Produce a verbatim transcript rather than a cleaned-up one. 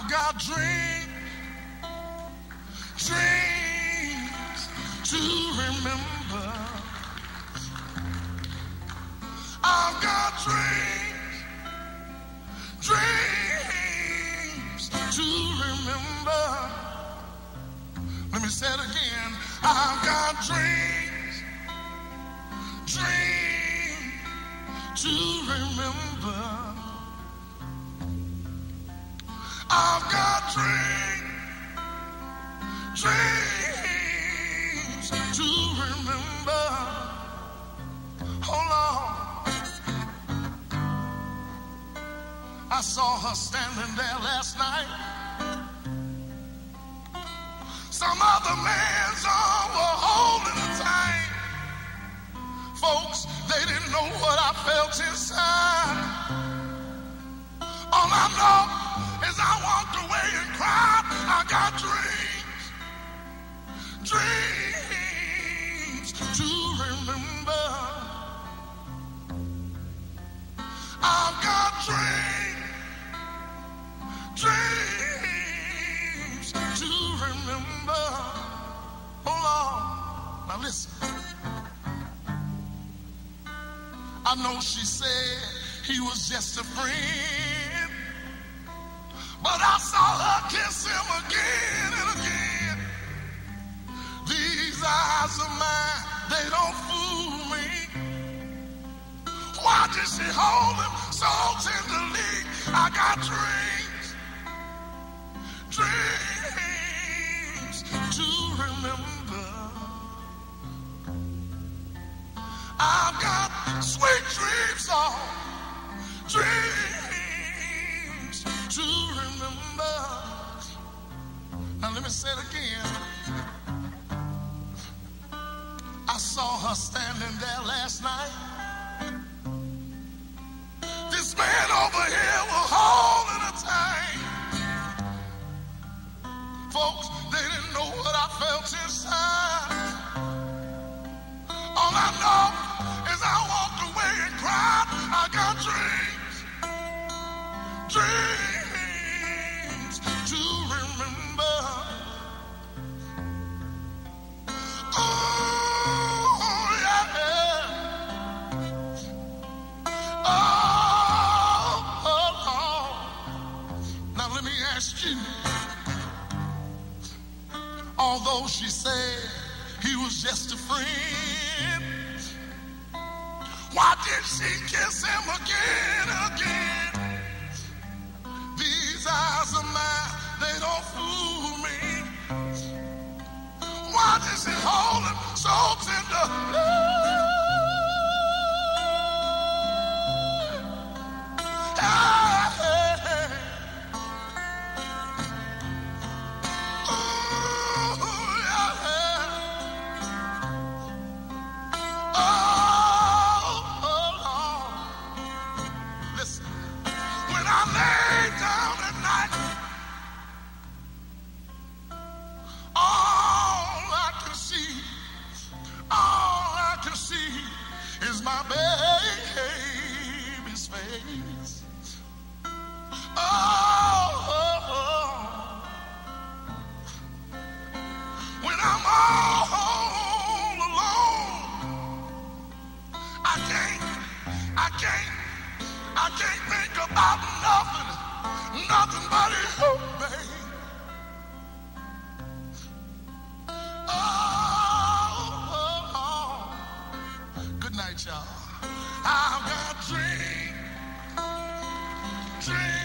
got dreams, dreams to remember. I've got dreams, dreams to remember. Let me say it again. I've got dreams, dreams to remember. I've got dreams, dreams to remember. Hold on. I saw her standing there last night. Some other man's arm were holding her tight. Folks, they didn't know what I felt inside. All I know is I walked away and cried. I got dreams, dreams to remember. I've got dreams, dreams to remember. Hold on, now listen. I know she said he was just a friend, but I saw her kiss him again and again. These eyes of mine, they don't fool me. Why did she hold him so tenderly? I got dreams, dreams to remember. I've got sweet dreams, oh, dreams to remember. Now let me say it again. I saw her standing there last night. This man over here was holding her tight. Folks, they didn't know what I felt inside. All I know is I walked away and cried. I got dreams, dreams to remember. Oh, yeah. Oh, oh, oh. Now let me ask you. Although she said he was just a friend, why did she kiss him again and again? These eyes of mine, they don't fool me. Why did she hold him so tender? My baby's face. Oh, oh, oh. When I'm all alone, I can't, I can't, I can't think about nothing, nothing but his baby. Y'all. I've got dreams, dreams.